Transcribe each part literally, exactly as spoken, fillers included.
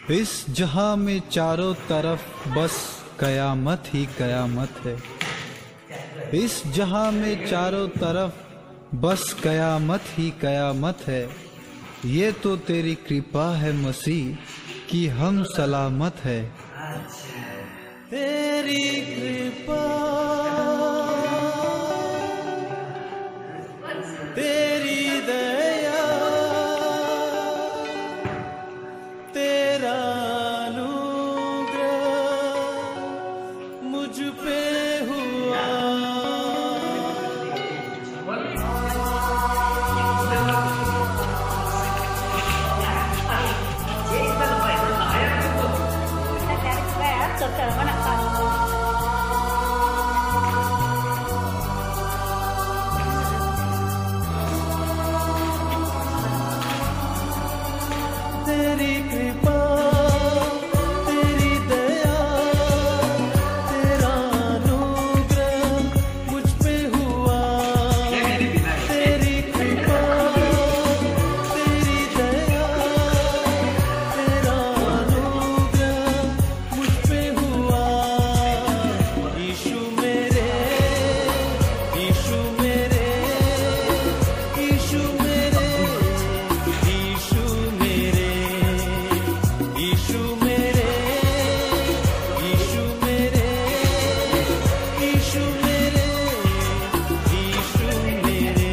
इस जहां में चारों तरफ बस कयामत ही कयामत है। इस जहां में चारों तरफ बस कयामत ही कयामत है। ये तो तेरी कृपा है मसीह कि हम सलामत है। तेरी कृपा, तेरी दया, तेरा अनुग्रह मुझ पे हुआ। तेरी कृपा, तेरी दया, तेरा अनुग्रह मुझ पे हुआ। तेरी कृपा, तेरी दया, तेरा अनुग्रह मुझ पे हुआ। यीशु मेरे, यीशु मेरे, यीशु मेरे, यीशु मेरे, यीशु मेरे, यीशु मेरे, यीशु मेरे, यीशु मेरे।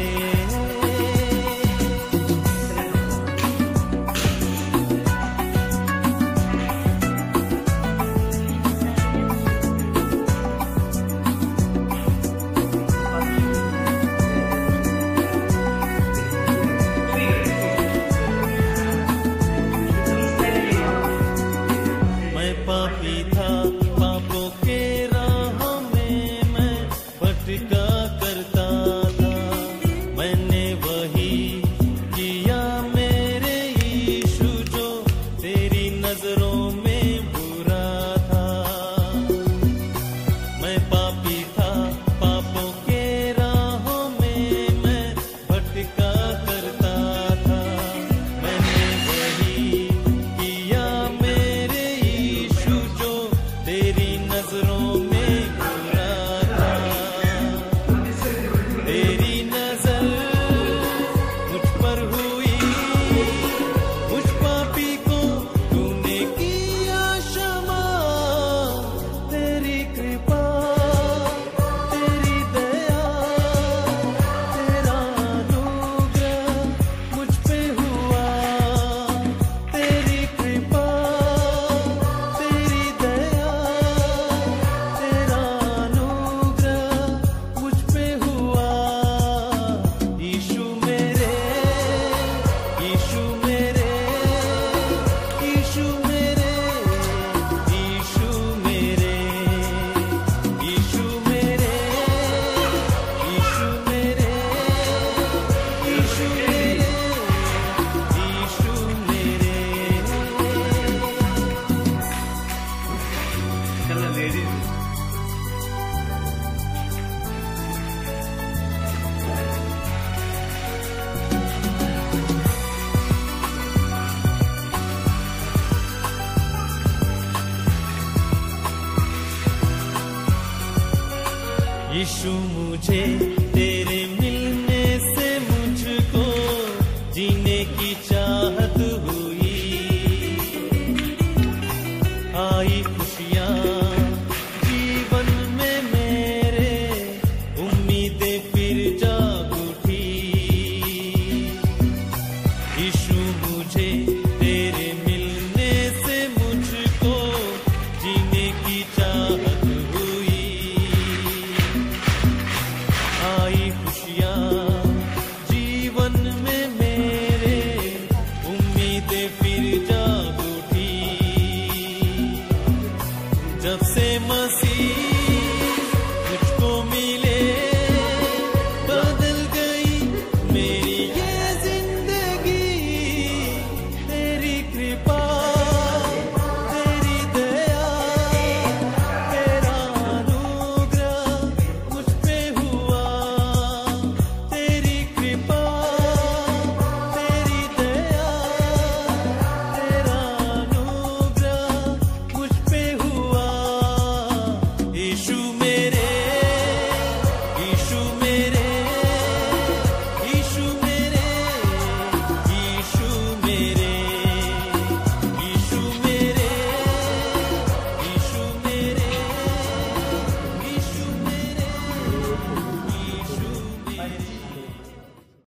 मैं पापी था, पापों के राह में मैं भटका करता था। मैंने वही किया मेरे यीशु जो तेरी नजरों में बुरा था। मैं पापी था, पापों के राहों में मैं भटका करता था। मैंने वही किया मेरे यीशु जो तेरी नजरों में बुरा था। तेरी नजर मुझ पर हुई, मुझ पापी को तूने किया क्षमा। तेरी कृपा, तेरी दया, तेरा अनुग्रह मुझ पे हुआ। तेरी कृपा, तेरी दया, तेरा अनुग्रह मुझ पे हुआ। यीशु मेरे, यीशु मेरे, यीशु मेरे, यीशु मेरे, यीशु मेरे, यीशु मेरे, यीशु मेरे, यीशु मेरे। चलो लेडीज, यीशु मुझे तेरे मिलने से मुझको जीने की चाहत हुई। आई खुशियाँ जीवन में मेरे, उम्मीदें फिर जाग उठी। यीशु मुझे तेरे मिलने से मुझको जीने की चाहत हुई। आई खुशियाँ जीवन में मेरे,